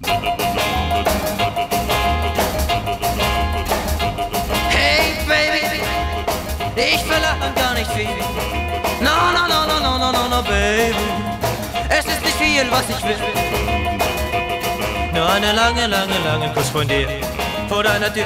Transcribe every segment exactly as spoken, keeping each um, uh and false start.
Hey Baby, ich verlange gar nicht viel. No, no, no, no, no, no, no, no, Baby. Es ist nicht viel, was ich will. Nur eine lange, lange, lange Kuss von dir, vor deiner Tür.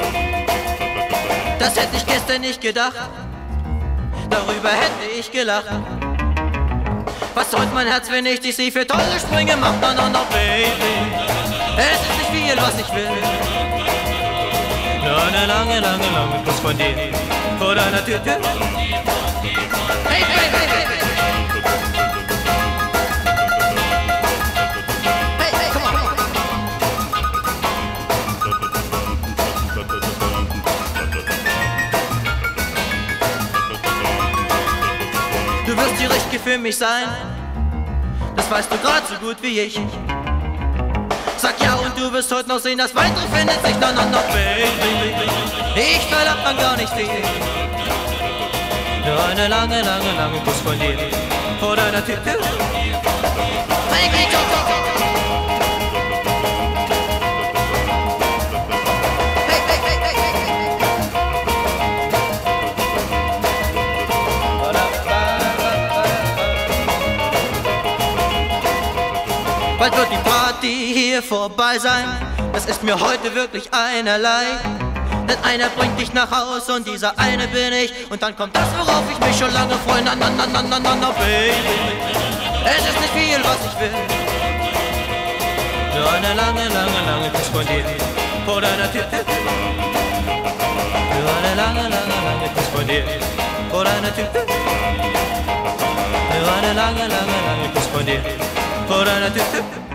Das hätte ich gestern nicht gedacht, darüber hätte ich gelacht. Was soll mein Herz, wenn ich dich sie für tolle Sprünge mach? No, no, no, Baby. Es ist nicht viel, was ich will. Nur eine lange, lange, lange Kuss von dir, vor deiner Tür. Hey, Baby, hey, Baby. Du wirst die Richtige für mich sein, das weißt du grad so gut wie ich. Sag ja und du wirst heute noch sehen, das Weitere findet sich. No, no, no, Baby, ich verlange dann gar nicht viel. Nur eine lange, lange, lange Kuss von dir, vor deiner Tür. Hey, hey, go, go, go. Bald wird die Party hier vorbei sein, das ist mir heute wirklich einerlei. Denn einer bringt dich nach Haus und dieser eine bin ich. Und dann kommt das, worauf ich mich schon lange freue. Na, na, na, na, na, na, na, Baby. Es ist nicht viel, was ich will. Nur eine lange, lange, lange Kuss von dir, vor deiner Tür. Nur eine lange, lange, lange Kuss von dir, vor deiner Tür. Nur eine lange, lange, lange Kuss von dir, vor deiner Tür.